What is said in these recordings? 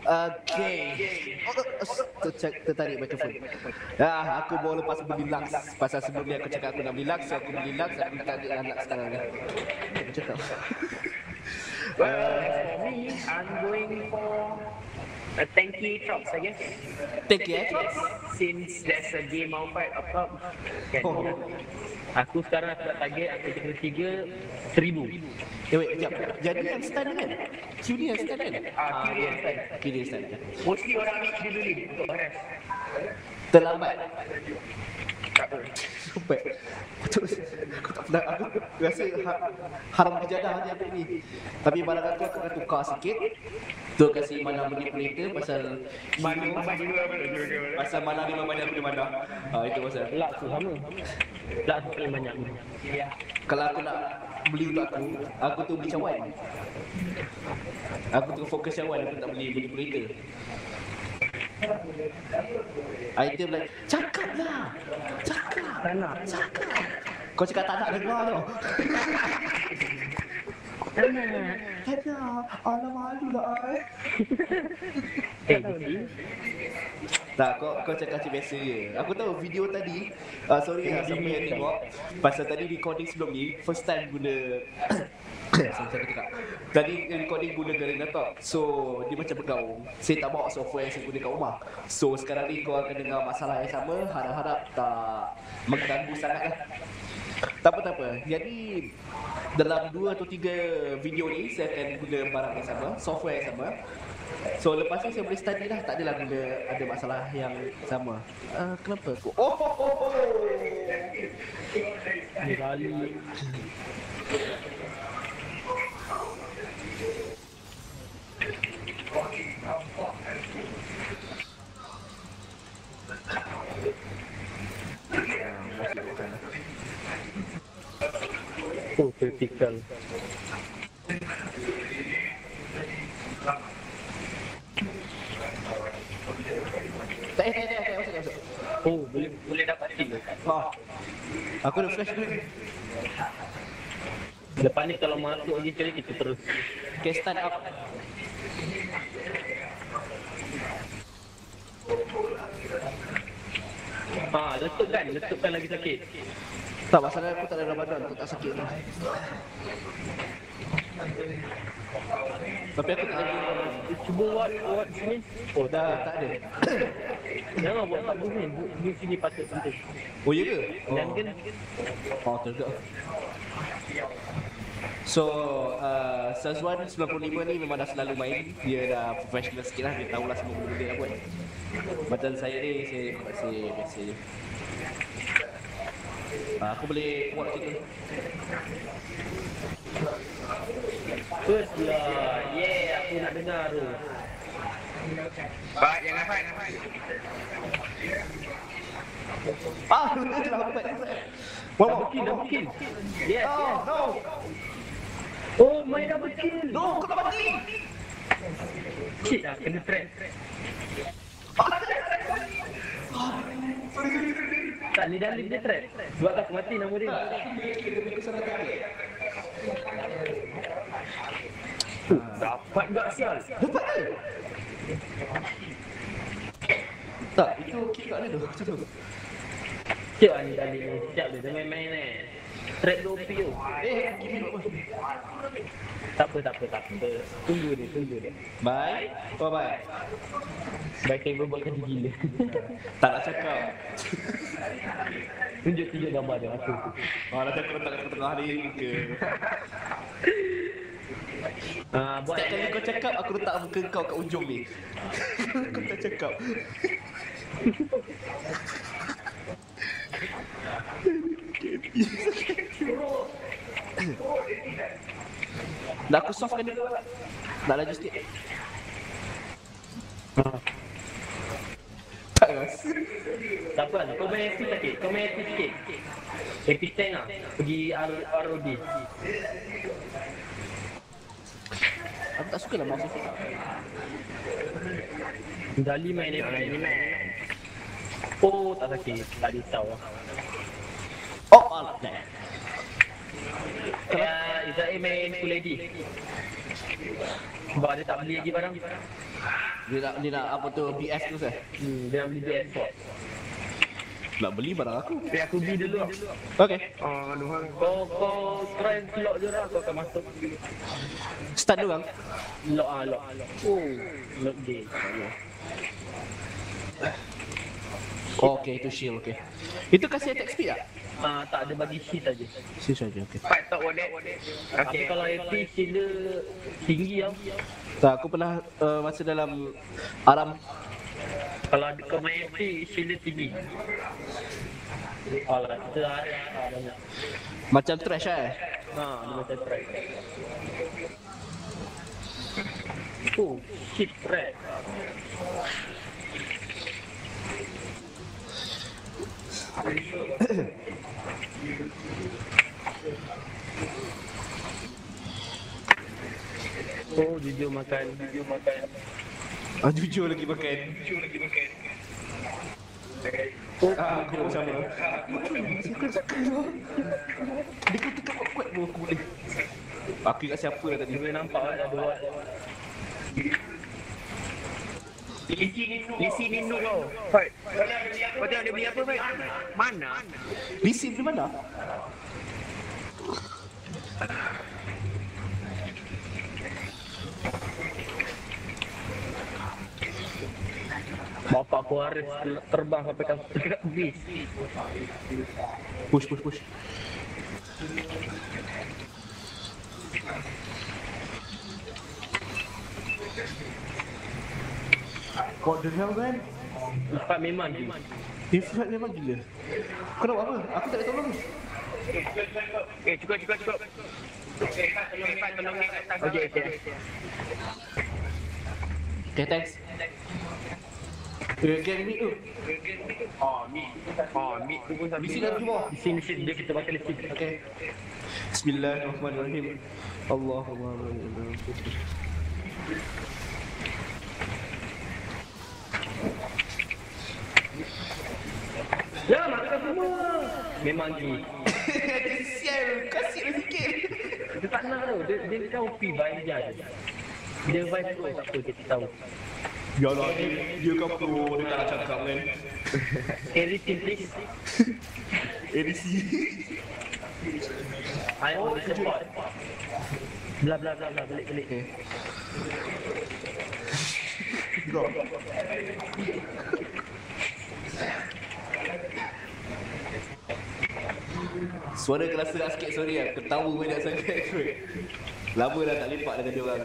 Okay. Tertarik mikrofon. Aku baru lepas beli Lux. Pasal sebelum ni aku cakap aku nak beli Lux, so aku beli Lux, aku tak ada anak sekarang ni. Aku cakap. For me, I'm going for a tanky trucks, I guess. Tanky, eh? Yes, since there's a game outside of top, kan? Aku sekarang aku dah target, aku kena 3,000. Wait, sekejap. Jadi yang stand kan? QD yang stand kan? QD yang stand. Mostly orang ambil dia dulu untuk beres. Terlambat. Sampai. Aku tak pernah, aku rasa haram berjadah je aku ni. Tapi barang aku akan tukar sikit. Tu kasi mana beli kereta pasal pasal mana lima banyak beli mana. Itu pasal. Lak tu sama. Lak tu paling banyak. Kalau aku nak beli untuk aku tu beli cawan. Aku tu fokus cawan, aku tak beli kereta. Item like, cakap lah. Kau cakap tak nak dengar tau. Tak nak. Alah malu lah. Tak, kau cakap macam biasa je. Aku tahu video tadi, sorry lah siapa yang tengok. Pasal tadi recording sebelum ni, first time guna tadi recording guna Garena Talk. So dia macam bergaung. Saya tak bawa software yang saya guna kat rumah. So sekarang ni kau akan dengar masalah yang sama. Harap-harap tak mengganggu sangat lah. Tak apa. Jadi dalam 2 atau 3 video ni saya akan guna barang yang sama, software yang sama. So lepas ni saya boleh study lah. Tak adalah guna ada masalah yang sama. Kenapa aku? Kali. Oh, vertical. Masuk. Oh, boleh dapat kill. Aku ada flash dulu. Lepas ni kalau masuk lagi sekali kita terus. Okay, stand up. Letupkan lagi sakit. Tak, masalah aku tak ada Ramadan, aku tak sakit. Tapi aku tak lagi. Cuba buat sini. Oh, dah tak ada. Jangan buat kat bumi. Di sini patut penting. Oh, ya ke? Dan kan tergak. So, Sazwan 95 ni memang dah selalu main. Dia dah professional sikit lah, dia tahulah semua benda dia buat. Macam saya ni, saya masih biasa je. Aku boleh buat macam tu. first lah. Yeah, aku nak dengar tu. Pak, jangan fight. Lambat. Double kill. Yes. No. Oh, main double kill. No, kau tak mati. Shit lah, kena trap. Tak, lidah dia trap. Sebab tak aku mati nama dia. Dapat tak sial? Dapat ke? Tak, itu kick kat dia tu. Macam tu. Siap lah ni tadi ni. Siap dia main-main ni. Trap dia OP tu. Give me apa? Tak apa. Tunggu dia. Bye. Bye. Baik saya buat kerja gila. Tak nak cakap. Tunjuk gambar dia aku. Nanti aku letak kat tengah hari ke. Buat Setiap kali kau cakap, aku letak muka kau kat ujung ni. Kau tak cakap. Nak aku softkan dia. Nak laju sikit. Tak rasa. tak apa, kau main FP sikit. FP stand lah. Pergi ROD. Aku tak suka lah mouse tu. Dali main FP. Oh, tak sakit. Tak risau lah. Oh, alah. Izzai main full lady. Sebab dia tak beli lagi barang. Dia nak apa tu BF tu saya. Dia nak beli PS4. Nak beli barang aku. Tapi aku beli dulu lah. Okey. Kau try lock je lah, kau akan masuk. Start dulu bang. Lock. Oh, lock game. Okey, itu shield okey. Itu kasih attack speed tak? Tak ada bagi shield aja. Shield saja okey. Fight tak wadah. Tapi kalau AP shield dia tinggi tau. Tak, aku pernah masa dalam alam. Kalau ada kau main AP shield dia tinggi. Alah, kita dah banyak. Macam trash dia macam try. Oh, shit threat. Oh, jujur makan. Jujur lagi makan. Oh, Aku pun sama. Dia kata kat kuat pun aku boleh. Aku ingat siapa lah tadi. dia boleh nampak ada dua. Lisi Nino kau. Fight. Kau tengok dia beli apa, Fight? Mana? Lisi di mana? Bapak aku harus terbang sampai dekat bis. Push. What the hell man? Empat memang je. Ifat memang gila. Kau nak buat apa? Aku tak boleh tolong. Cukup. Okey. Okay, thanks. Gang meet tu. Meat tu pun sampai. Di sini lagi bawah. Di sini dia kita pakai list. Okay. Bismillahirrahmanirrahim. Allahumma Ya, makan semua. Memang ni. Sial, kasih dia sikit. Dia tak nak tau. Dia kan OP vibe je. Dia vibe tu tak apa kita tahu. Yalah, dia kan pro, dia tak nak cakap kan. Everything please. ADC. I want to support. Blah. Balik. Okay. Drop. Suara kerasa nak sikit, sorry lah. Ketawa banyak sangat. Lama dah tak lepak dengan dia orang.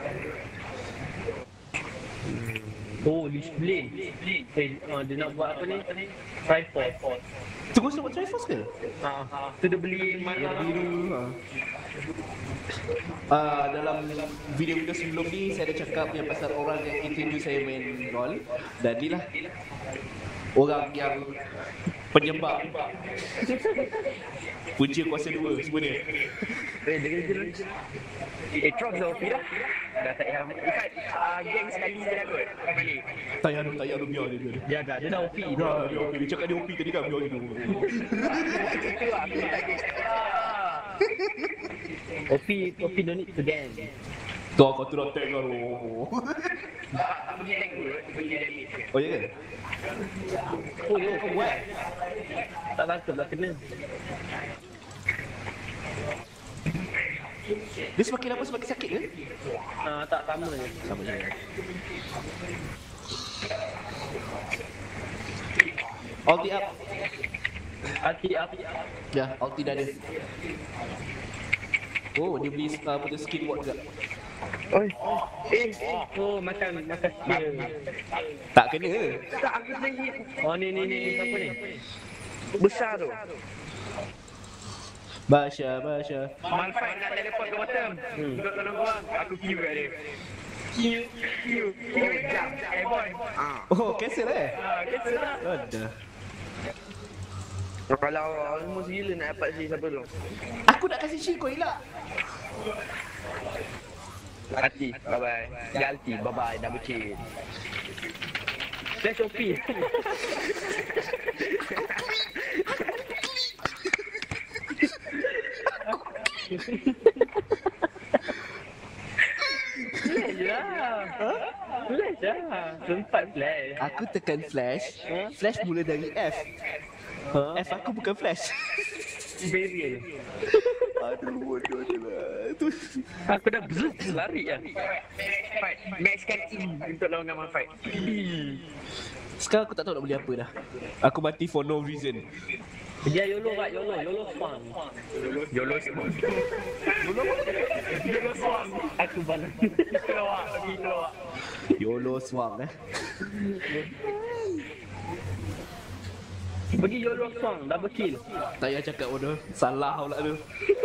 Oh, display. Dia nak buat apa ni? Tripod. Tunggu sebab Triforce ke? Tu dia beli mana? Dalam video-video sebelum ni saya ada cakap yang pasal orang yang introduce saya main LOL. Dan ni lah orang yang penyebab punca kuasa 2 semua ni. Trop dah OP dah. Dah tak payah. Ikat geng sekali je dah kot. Balik. Tak payah lu biar dia. Dia dah OP. Dia OP. Dia cakap dia OP tadi kan, biar dia dulu. Itu lah, aku tak geng sekali. OP don't need to gang. Tu kau tu dah tag kan. Aku pergi tag dulu. Oh ya ke? Oh yo, kau buat. Tak tangkap dah kena. Dia semakin lama semakin sakit ke? Tak sama je. Sama je. Ulti up. Ulti up. Ya, ulti dah ada. Oh, dia beli apa tu skin ward juga. Oh, makan skill. Tak kena. Tak, aku lagi. Oh, ni siapa ni? Besar tu. Basha. Malphite nak teleport ke bottom. Duduk tolong korang. Aku queue kat dia. Queue. Oh, jump. Airborne. Oh, cancel Cancel lah. Ada. Kalau almost gila nak dapat si siapa tu? Aku nak kasih shield kau elak. Hati, bye-bye. Galti, bye-bye, double chill. Flash OP. Flash lah. Flash. dah. Sempat flash. Aku tekan flash. Flash mula dari F. F aku bukan flash. Barrier. Aduh, bodoh tu lah. Tu. Aku dah bzz, lari kan. Fight. Maxkan E untuk lawan dengan fight. Sekarang aku tak tahu nak beli apa dah. Aku mati for no reason. Dia YOLO kat YOLO swang. YOLO swang. YOLO swang. Aku balas. Keluar. YOLO swang Pergi YOLO swang, double kill. Tak payah cakap bodoh. Salah pula tu.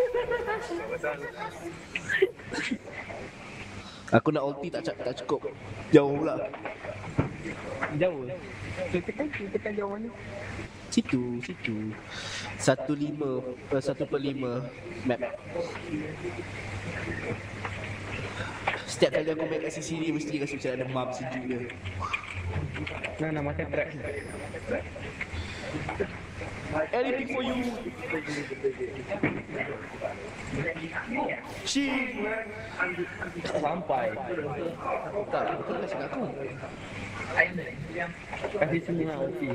Aku nak ulti tak cukup. Jauh pula. Jauh. Tekan jauh mana? Situ 1/5 map. Setiap kali aku main kat CCD mesti rasa macam ada map sejuk dia. Nah, makan track. Anything for you. Shit. Sampai. Tak, bukan kasih kat aku. Kasih sini lah ulti.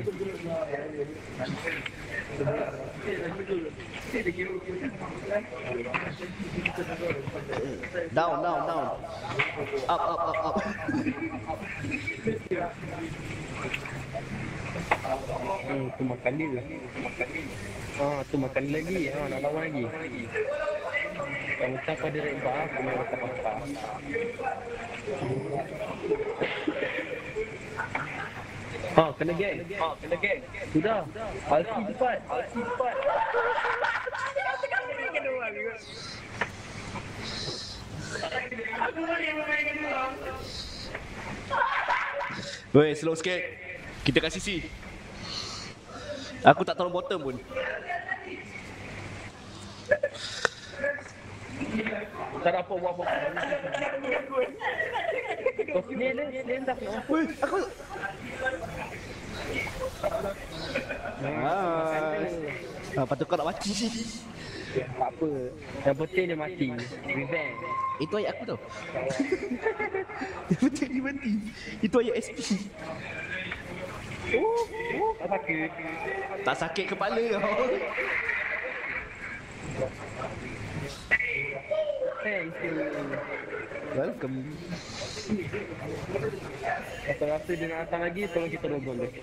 Down. Up. Tu makan dia. Tu makan lagi. Nak lawan lagi. Kamu tak pada rembah, aku main apa-apa. Kena geng. Sudah. Alki cepat. Weh, slow sikit. Kita kat sisi. Aku tak tahu bottom pun. Tak ada apa-apa. Dia tak nak. Weh, aku. Patut kau nak mati. Tak apa. Yang penting dia mati. Revenge. Itu ayat aku tau. Yang penting dia mati. Itu ayat SP. Tak sakit. Tak sakit kepala kau. Thank you. Welcome. Kalau rasa dia nak datang lagi, tolong kita robol dia.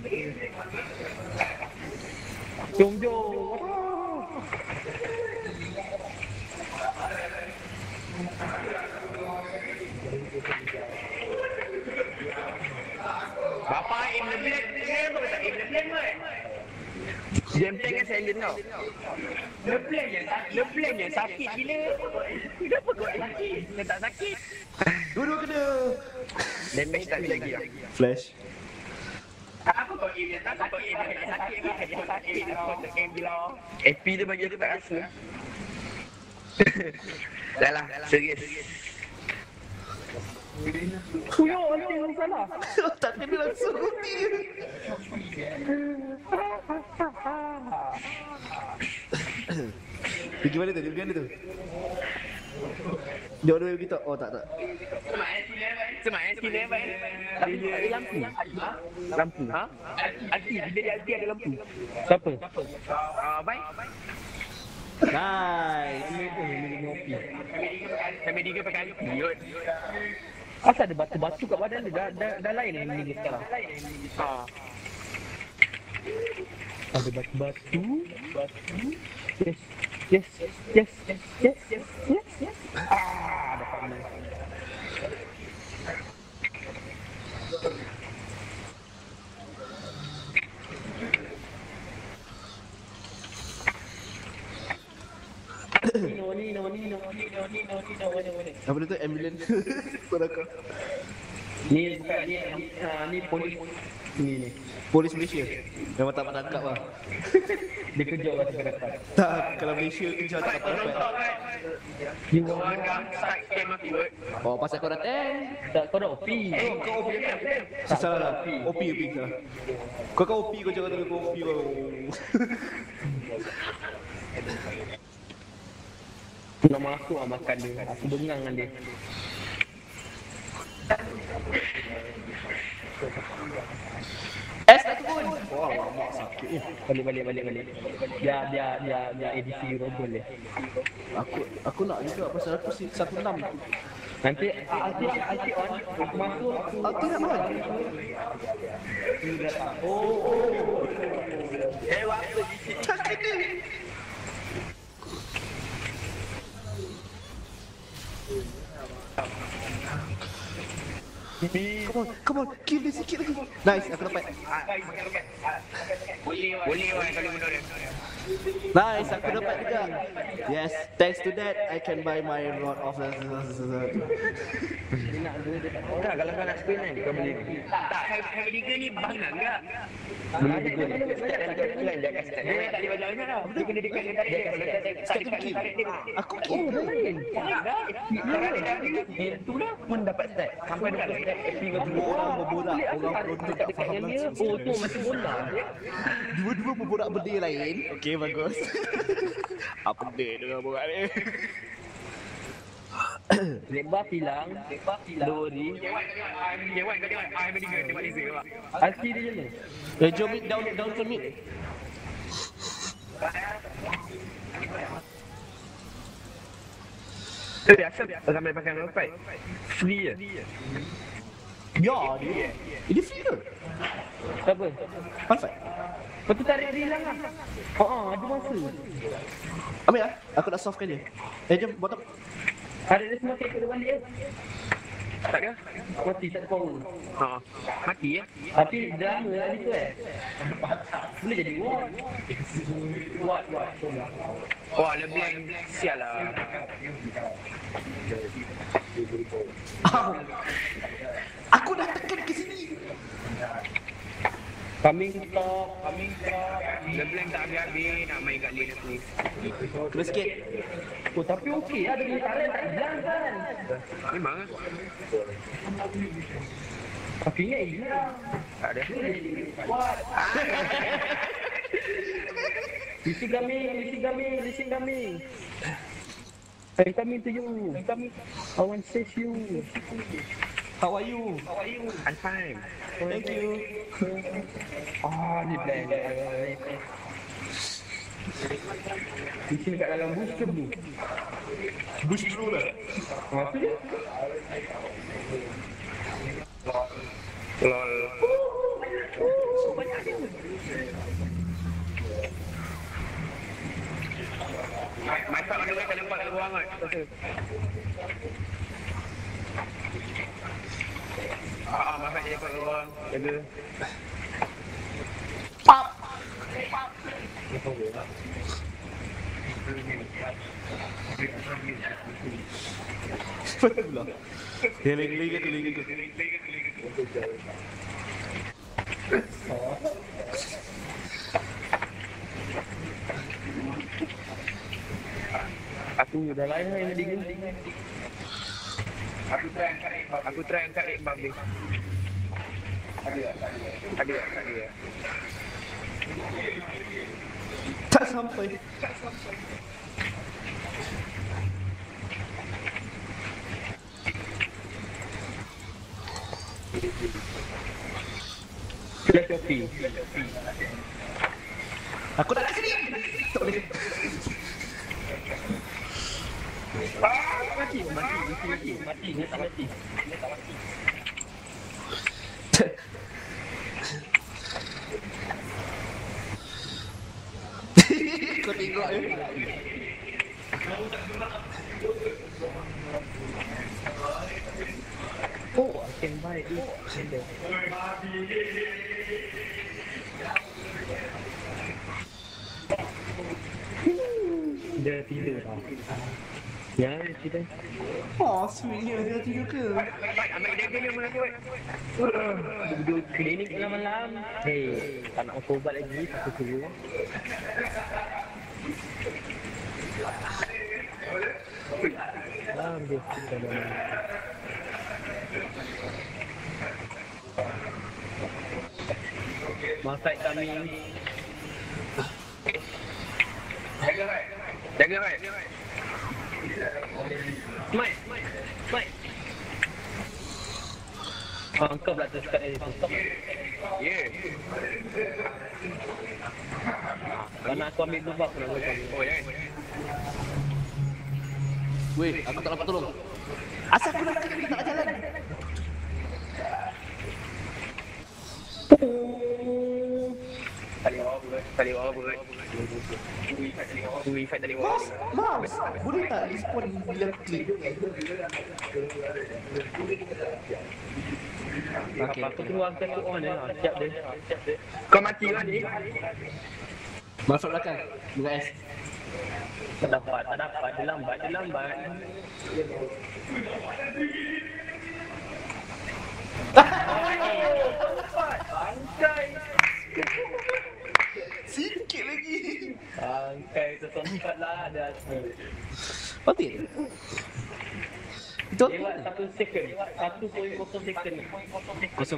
Jom. Bapa aim lebih Game tank kan silent tau. Lebih je sakit gila. Kenapa kau sakit? Dia tak sakit. Dua-dua kena. Damage tak lagi lah. Flash. Apa kau aim dia tak sakit? Dia tak sakit kan? Dia tak sakit. Aku tak aim bila. AP dia bagi aku tak rasa. Dah lah, serius. Kuyo, ulti yang salah. Tak kena langsung ulti dia. Pergi mana tu? Dia ada pergi tak? Oh tak. Semak skill level. Dia ada lampu. Lampu. Ha? Alti, bila dia alti ada lampu. Siapa? Baik. Nice. Kami tiga pakai alti. Asal ada batu-batu kat badan dia. Dah lain yang ini sekarang. Ada batu-batu. Yes. Dapat menang. No. Apa dia tu? Ambulance. Suara kau. Ni bukan ni polis. Ni. Polis Malaysia. Memang tak dapat tangkap lah. Dia kejap lah sampai dapat. Tak, kalau Malaysia kejar tak dapat. You Oh, pasal kau dah tank. tak kau dah OP. Kau OP. Salah. OP. Kau OP, kau jangan tengok kau OP kau. Nak masuk lah makan dia. Aku bengang dengan dia. Dah turun. Wah, lama sakit. Balik. Biar edisi robol dia. Aku nak juga pasal aku 16. Nanti Alti on, aku masuk, Aku nak main. Waktu di sini. Sakit dia. Come on, kill dia sikit lagi. Nice, aku dapat. Boleh kalau benda dia. Nice, aku dapat juga. Yes, thanks to that, I can buy my rod of tak, kalau kau nak spin kan, kau beli ni. Tak, Heavy Digger ni bangang enggak? Beli juga ni. Step dan dia plan, dia akan step. Dia tak boleh belajar banyak tau. Dia kena dekat dia tarik dia. Step tu kill. Aku kill. Itulah pun dapat step. Sampai 20 step, FP kau tunggu. Orang berborak, orang berontak tak faham dia. langsung. Oh, tu macam bola. Dua-dua berborak benda lain. Okey, bagus. Apa benda dengan borak ni? Lebar hilang. Lori. Jewan kau tengok. Heavy Digger tengok laser pak. Alti dia je ni. Jom mid, down to mid. Tu biasa ramai pakai ropai. Free je. Ya, dia. Ini free ke? Siapa? Perfect. Lepas tu tarik dia hilang lah. Ada masa. Ambil lah. Aku nak solvekan dia. Jom, bottom. Tarik dia semua kek balik je. Tak ke? Mati, tak ada power. Mati ya. Tapi drama lah dia tu boleh jadi what. Wah, lebih sial lah. Aku dah tekan ke sini. Coming top. Lebih tak habis-habis nak main kat lane ni. Kena sikit. Oh, tapi okey lah. Dia punya tarik tak hilang kan. Memang lah. Kakinya hilang. Tak ada. What? Listen kami. I'm coming to you. I want to save you. How are you? I'm fine. Thank you. Ni plan. Di sini kat dalam bush ke blue? Bush through lah. Tu dia. Lol. Macam mana kau nampak kat ruang kan? Masak dia kat ruang. Jaga. Cepat pula. Lagi tu. Aku dah lain lah yang dia. Aku try angkat Iqbal ni. Ada. Tak sampai. Flash Shopee. Aku nak kat sini. Tak boleh. Mati. Dia tak mati. Kau tengok je. Oh, I can buy this. Dia tidur tau. Ya, dia tidur. Oh, sweetnya dia tidur ke? Ambil dia ni mana tu? Duduk klinik malam-malam. Hei, tak nak makan ubat lagi. Aku suruh. Dia tidur. Masak kami. Jaga baik. Smite. Kau pula terus kat dari tu. Ya. Karena aku ambil dua aku nak buat. Oh, jangan. Weh, aku tak dapat tolong. Asal aku nak cakap tak nak jalan. Tali bawah pun. Ui, fight tali bawah. Mouse, boleh tak respon bila klik? Okay. Aku tunggu angkat tu on je. Siap dia. Kau mati lah ni. Masuk belakang dengan S. Tak dapat. Dia lambat. Sikit lagi. Angkai tertempat lah ada. Patut. Betul? Lewat 1 second. 1.0 second. Kosong.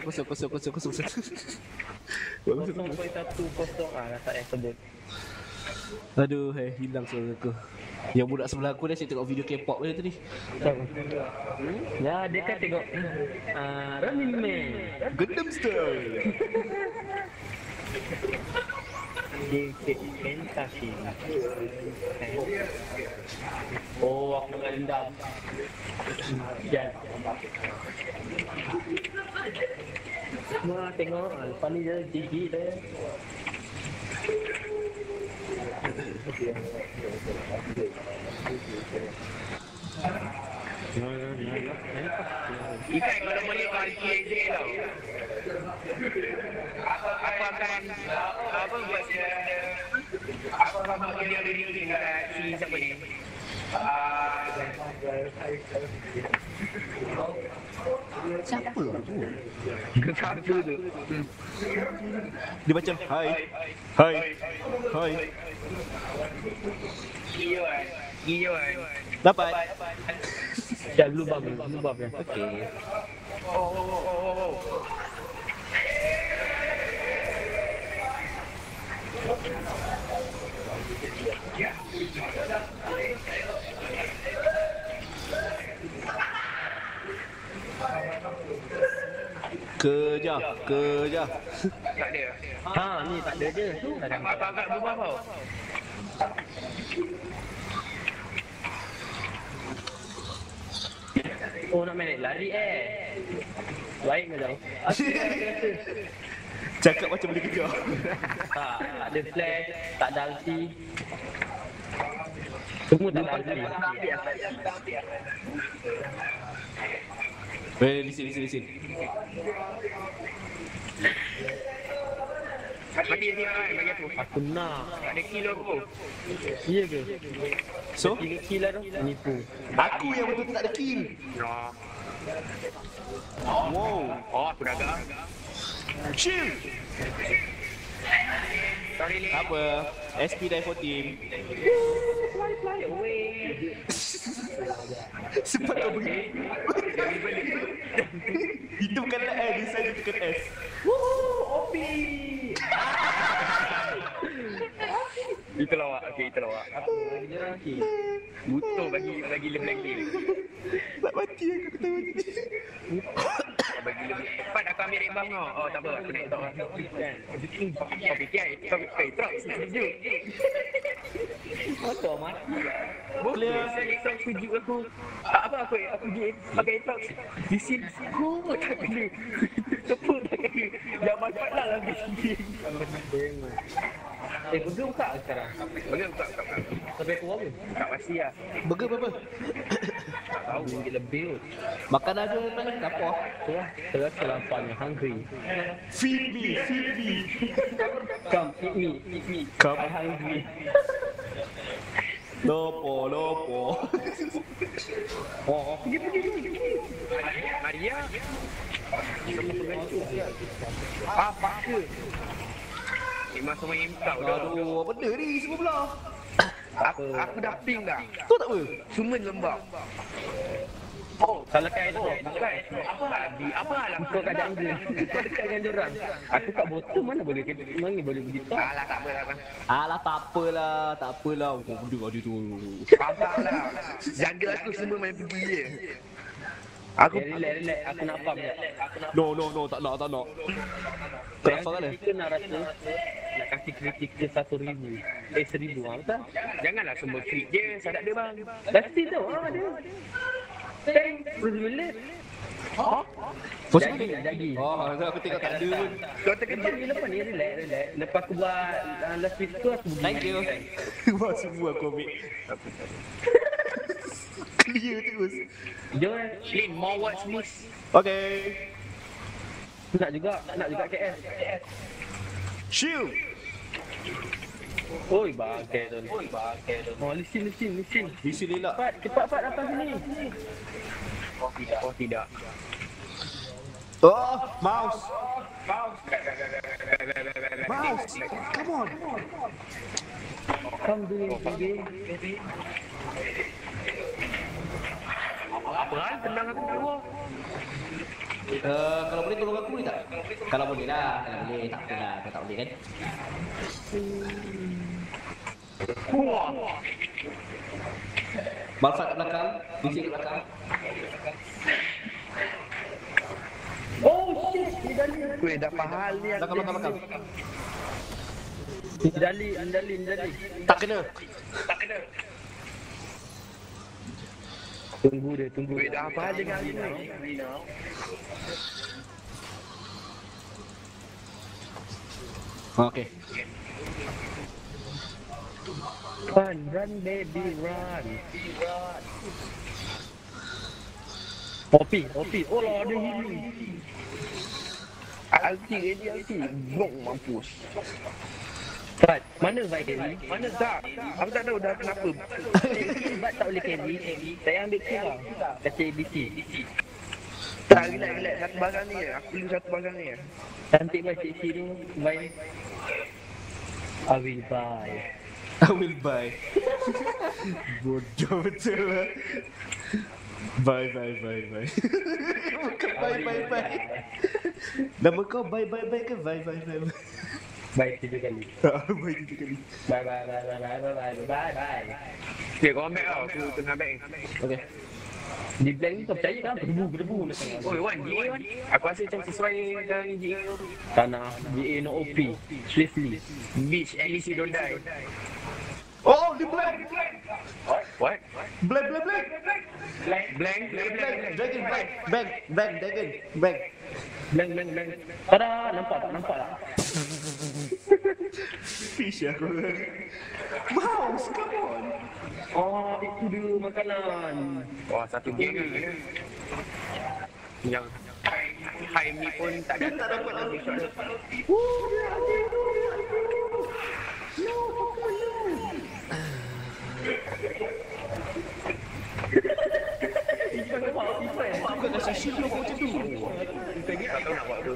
0.10 dah tak yang sebut. Aduh, hilang suara aku. Yang budak sebelah aku dah saya tengok video K-pop dia tadi. Ya, dia kan tengok Running Man. Gundam Style. Dia fantasi. Oh, aku nak dendam. Ya. Wah, tengok. Lepas ni dia gigi dia. Ikan kalau boleh RKJ tau. Aku akan buat dia. Aku akan buat dia dekat si siapa ni. Siapa tu? Satu tu. Dia macam hai. Giyoan. Dapat. Dah lubang dia. Okey. Oh. Kejar. Tak ada. Ha, ni tak ada je. Apa agak berubah tau. Oh, nak main lari Baik ke jauh? Cakap macam boleh kejar. Tak ada flash, tak ada ulti. Semua tak ada ulti. Listen. Mati dia kan bagi aku. Aku nak. Tak ada kilo aku. Iya ke? So, 3 kill lah tu. Nipu. aku yang betul tak ada kill. Wow. Oh, aku dah agak. Chill. Sorry ni. Apa? SP die for team. Fly away. Sebab kau pergi. Itu bukan S, dia saja tekan S. OP. Itu lawak. Okey, itu lawak. Butuh bagi lebih lagi. Tak mati aku kata mati. Bagi lebih. Cepat aku ambil rebang kau. Oh, tak apa. Aku naik top. Kan. Kau fikir truk sejuk. Motor mati. Boleh saya truk sejuk aku. Apa aku pergi pakai truk. Di sini aku tak kena. Tepuk tak kena. Jangan cepatlah lagi. Burger buka sekarang. Boleh buka. Sampai keluar pun. Tak pasti lah. Burger berapa? Tak tahu. RM1 lebih kot. Makan aja mana kapor. Terasa lapangnya hungry. Feed me. Come, eat me. Come. I'm hungry. Lopo. Oh, pergi. Maria. Apa ke? Memang semua imkau dah. Aduh, benda ni semua pula. Aku dah ping dah. Tahu tak apa? Semua lembab. Oh, kalau kain tu, bukan. Apa lah? Kau kat jungle. Kau dekat dengan diorang. Aku kat bottom mana boleh begitu. Alah, tak apa lah. Alah, tak apalah. Kau benda kau dia tu. Faham lah. Jaga aku semua main pergi je. Aku Relax. Aku nak pump je. No, tak nak. Kenapa kan? Kita nak rasa nak kasih kritik ke 1,000. 1,000 betul? janganlah semua klik je, saya tak ada bang. Pasti tu ada. Teng, relax. Jadi. Oh, aku tengok tak ada pun. Kau terkejut. Lepas ni relax. Lepas aku buat last week tu aku Thank you. Buat semua aku ambil. Clear terus. Jom. Lin, more watch list. Okay. Nak juga KS. Shield. Oi, bagai tu. Oh, listen. Misi Lila. Cepat datang sini. Oh tidak. Oh, mouse. Come on. Come do it, baby. Apa hal? Tenang aku keluar. Kalau boleh tolong aku boleh tak? Kalau boleh lah. Kalau boleh tak apa lah. Kalau tak boleh kan? Wah. Malfat kat belakang. Misi kat belakang. Oh shit, Indali. Weh, dah pahal ni. Belakang. Indali. Tak kena. Tunggu dia. Weh, dah pahal dengan ni. Okay. Run baby run. Opi. Oh lah ada healing. Alti. Bong mampus. Bat, mana Vai carry? Mana tak? Aku tak tahu dah kenapa. Bat tak boleh carry. Saya ambil kill lah. Kata ABC. Tak, relax. Satu barang ni. Aku perlu satu barang ni. Cantik Vai CC tu. Vai. I will buy. Bodoh betul lah. Bye. Bukan bye. Nama kau bye ke bye. Buy 3 kali. Bye 3 kali. Bye. Okay, kau ambil tau. Aku tengah back. Okay. Di blank ni kau percaya kan? Berdebu. Oi, Wan, GA Wan. Aku rasa macam sesuai dengan GA. Tanah GA no OP. Swiftly. Bitch, at least you don't die. Oh, dia blank. What? Blank. Blank. Dragon blank. Blank. Tada, nampak tak? Fish aku. Mouse, come on. Oh, itu dia makanan. Wah, satu geng ke? Yang Haim ni pun tak ada. Tak dapat lagi shot. Kau dah sisi dia macam tu. Tak tahu nak buat tu.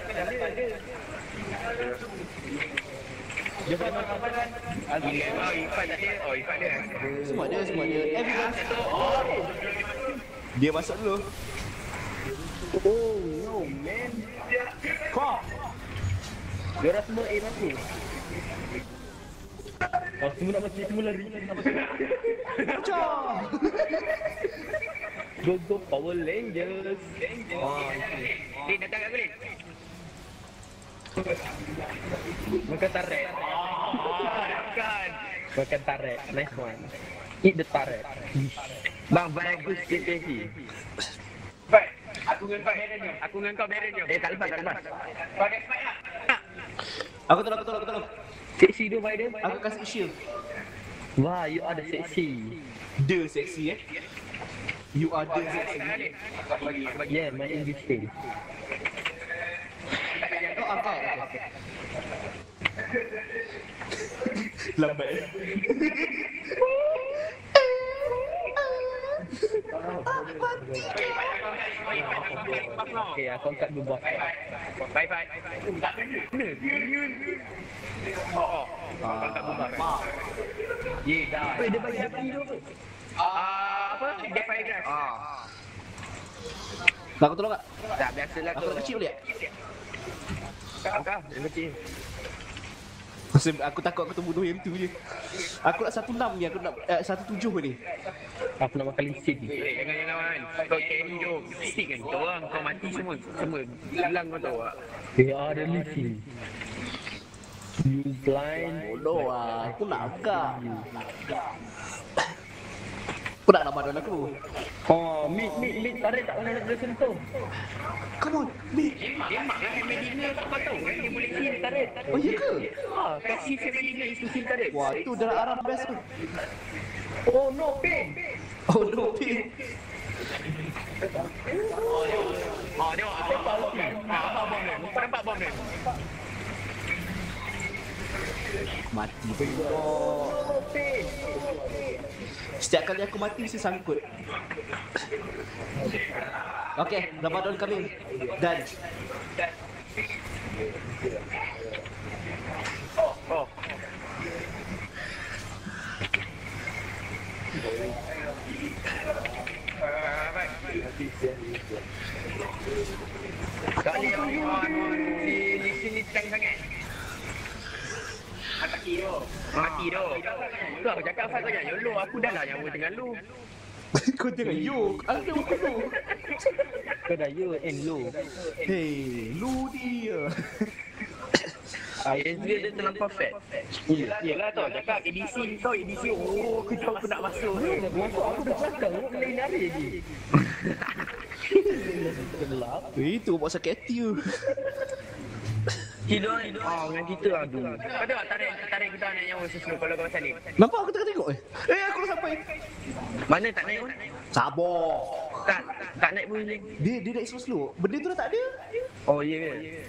Ifat tak ada. Oh, Ifat dia. Semua dia. Everyone. Dia masuk dulu. Oh no man. Kau. Dia orang semua aim aku. Oh, semua nak mati, semua lari. Pecah. Go Power Rangers. Oh, Lin, datang kat aku, Lin. makan tarik. Kan. Makan tarik. Nice one. Eat the tarik. Bang, aku sikit sesi. Baik. Aku dengan kau beren je. Tak lepas. Pakai spike lah. Aku tolong. Seksi tu Biden. Aku kasih shield. Wah, you are the sexy. The sexy You are the sexy. Aku bagi. Yeah, my English style. Oh, angkat. Lambat. Okay, aku angkat dulu buff. Bye. Oh. Mak. Yeah, dah. Dia bagi tu. Apa? Defy Grass. Nak aku tolong tak? Tak, biasalah Aku tu. nak kecil boleh tak? Kau, dia kecil. Sebab aku takut aku terbunuh yang tu je. Aku nak 16 ni, aku nak 17 ni. Aku nak makan listrik ni. Jangan. Kau carry jom. Stick kan kau orang. Kau mati semua. Hilang kau tahu tak? Ada listrik. You blind. Bodoh lah, aku nak agak. Aku nak Ramadan aku. Oh, mid tarik tak boleh sentuh. Come on, Mid. Memang lah Medina kau tahu kan dia boleh kill tarik. Oh ya ke? Kasih Medina itu kill tarik. Wah, itu darah Arab best tu. Oh no pain. Oh no, Mid. Tengok apa bom ni. Kau nampak bom ni? Mati pun. Setiap kali aku mati mesti sangkut. Okey, Ramadan kami. Dan Oh. Kali di sini tank sangat. Mati tu. Tu aku cakap Faz jangan YOLO. Aku dah lah yang buat dengan lu. kau jangan yo. Ada aku lu. Kau dah you and low. Hey, lu dia. Dia terlampau fat. Yelah tu cakap ADC kau ADC. Oh, aku nak masuk. Masuk aku dah belakang. Aku lain lari lagi. Gelap. Itu buat sakit hati tu. Hidup. Dengan kita aduh. Kau tengok tarik kita nak nyawa sesuatu kalau kau salib. Nampak aku tengah tengok aku dah sampai. Mana tak naik pun? Sabar. Tak naik pun link. Dia naik slow. Benda tu dah tak ada. Oh ya ke?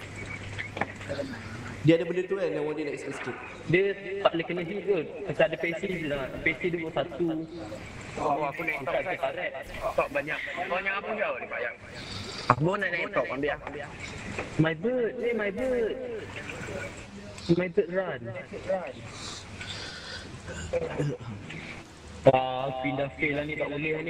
Dia ada benda tu kan yang dia naik sikit-sikit. Dia tak boleh kena hit kot. Macam ada PC je lah. PC dia buat satu. Oh aku naik top tarik. Top banyak. Kau yang apa kau ni Pak Yang? Aku nak naik top ambil ah. My bird. My bird. My bird run. Pindah fail lah ni, tak boleh lah ni.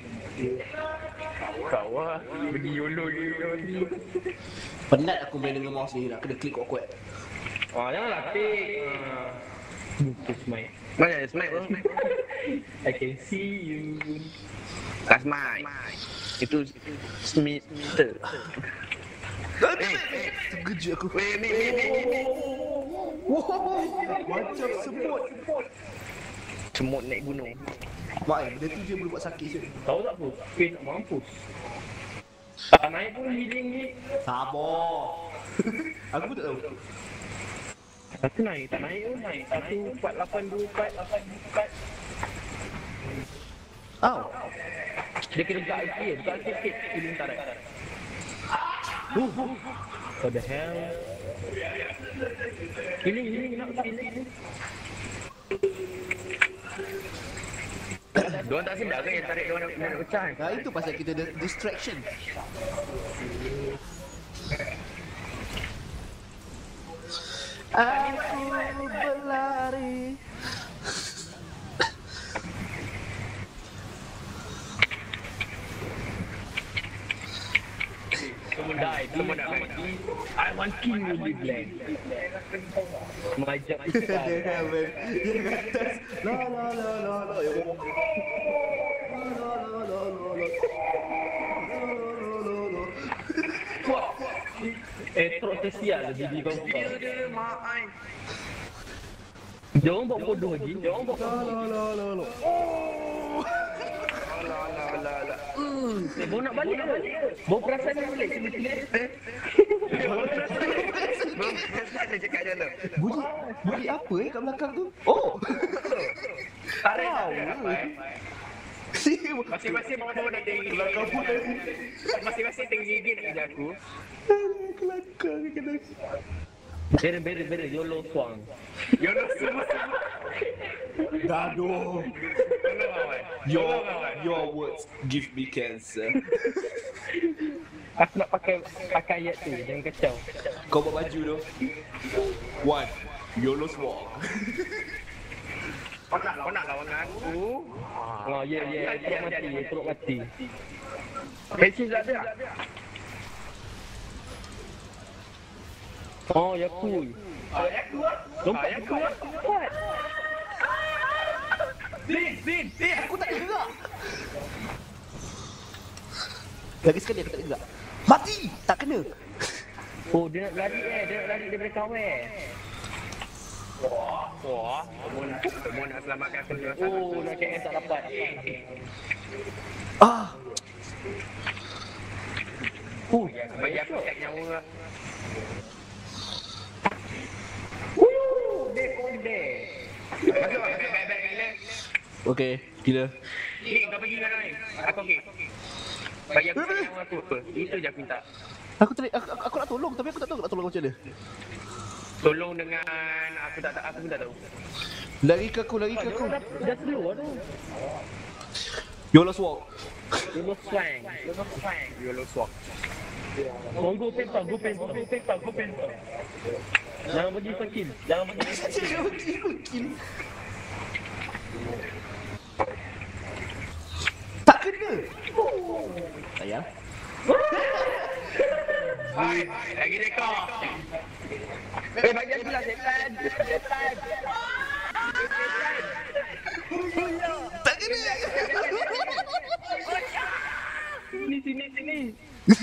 Kau lah. Pergi YOLO ni. Penat aku main dengan mouse ni nak kena klik kuat-kuat. Janganlah pick. Bukan smite. Mana ada smite bro? I can see you. Tak smite. Itu Smith. Terkejut aku. Weh, mi. Wow, macam semut. Semut naik gunung. Mak, benda tu je boleh buat sakit je. Tahu tak apa? Pain nak mampus. Tak naik pun healing ni. Sabar. Aku pun tak tahu. Satu naik, tak naik pun naik. 14824. Au. Dia kena dekat IP je. Dekat sikit healing tarik. What the hell? Healing. Nak healing. Diorang tak sedar ke yang tarik diorang nak pecah kan? Itu pasal kita ada distraction. Aku berlari. Semua dah mati. I want king will be black. My job is done. Yang atas. La. Teruk tersial lah jadi kau. Dia mak ai. Dia orang buat bodoh lagi. La. Baru nak balik ke? Baru perasan nak balik sebetulnya. Dia cakap je lah. Bunyi apa kat belakang tu? Oh. Tarik masing-masing bawa dah tinggi. Masing-masing tinggi gigit kerja aku. Kelakar kena. Better, YOLO swang. YOLO semua. Gaduh. Your words give me cancer. Aku nak pakai ayat tu, jangan kacau. Kau buat baju tu. One, YOLO swag. Kau nak lawan dengan aku. Teruk mati. Patches tak ada tak? Oh, ya cool. Lompat kuat. Zin. Aku tak ada gerak. Lagi sekali aku tak ada gerak. Mati! Tak kena. Oh, dia nak lari daripada kawan. Wah, kamu nak selamatkan kerja. Oh, nak KS tak dapat. Ah, Bagi aku cek nyawa. Dia kondek. Masuk, baik gila. okey, gila. Ni kau pergi dengan lain. Aku okey. Bagi aku cek nyawa aku apa. Itu je aku minta. Aku nak tolong tapi aku tak tahu nak tolong macam mana. Tolong dengan aku pun tak tahu. Lari ke aku. Dah keluar tu. Yola swap. Dia swang. Yolo swap. Go paper. Jangan bagi skill. Tak kena. Sayang. Lagi rekod. Bagi aku lah setan. Tak kena. Sini.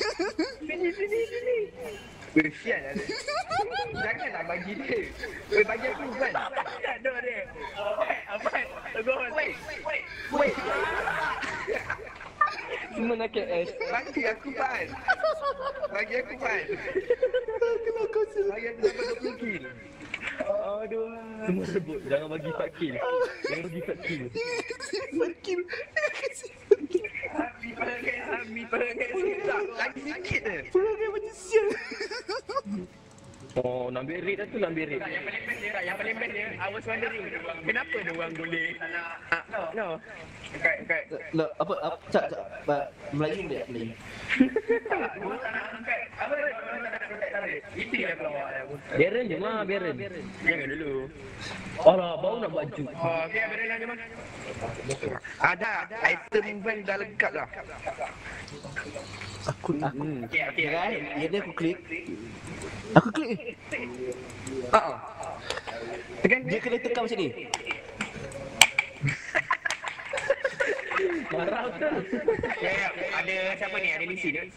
Sian lah dia. Janganlah bagi dia. Bagi aku kan. Tak ada dia. Apa? Tegur. Wait. Semua nak KS. Bagi aku pan. Bagi aku dapat 20 kill. Aduh. Semua rebut. Jangan bagi 4 kill. Makin. Habis perangai sikit. Lagi sikit je. Perangai macam sial. Oh, nak ambil rate dah tu, nak ambil rate. Yang paling best dia, I was wondering kenapa dia orang boleh no. Kat Apa? Cak. Melayu boleh? Melayu. Itu yang keluar. Beren je mah, Beren. Jangan dulu. Alah, baru nak baju. Okey, berenang je mas. Ada item bank dah lengkap dah. Aku. Okey. Kan? Dia aku klik. Aku klik. Tekan Dia kena tekan macam ni. Marah tu. Ya, ada siapa ni? Ada Lisi dia.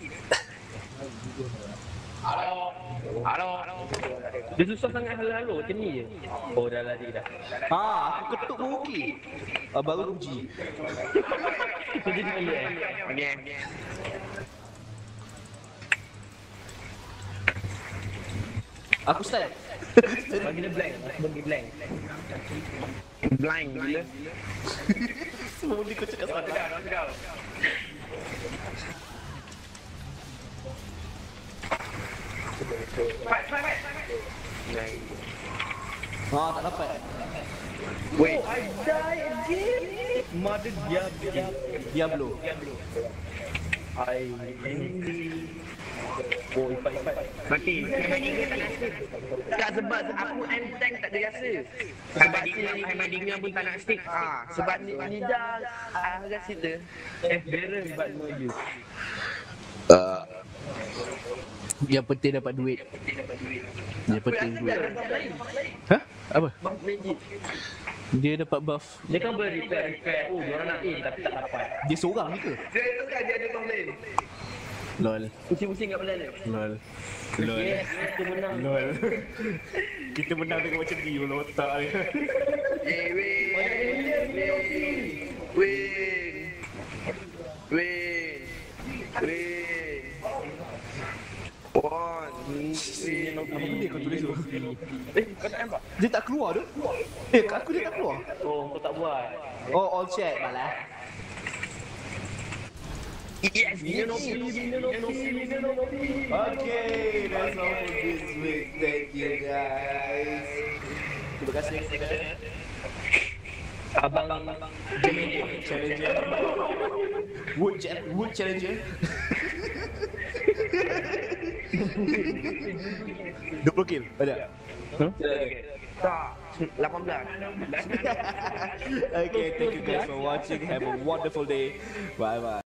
Halo. Dia susah sangat halo-halo macam ni je. Oh, dah lari dah. Aku ketuk pun okey. Baru aku uji. So, jadi benda Okey. Aku start. Bagi dia blank. Bagi blank. Blind gila. Semua ni kau cakap salah. Dah. Fight. Tak dapat. Wait. I die again. Mother Diablo. Oh, ipat. Mati. Tak sebab aku end tank tak ada rasa. Sebab Hamadinger pun tak nak stick. Sebab ni dah rasa dia. Beren ibat lagi. Yang penting dapat duit. Yang penting duit. Apa? Buff magic. Dia dapat buff. Dia kan repair. Oh, diorang nak in tapi tak dapat. Dia seorang ni ke? Dia itu kan dia ada top lane. Lol. Pusing-pusing kat belakang dia. Lol. Yes, kita menang. Lol. Kita menang dengan macam ni kalau otak dia. Win. 1, 2, 3. Apa benda kau tulis tu? Kau tak nampak? Dia tak keluar tu? Kat aku dia tak keluar. Oh, kau tak buat. All chat malah. Yes, Okay, that's all for this week. Thank you guys. Terima kasih. Abang Challenger. Wood Challenger. 20 kill. Ada? Tak. 18. Okay, thank you guys for watching. Have a wonderful day. Bye bye.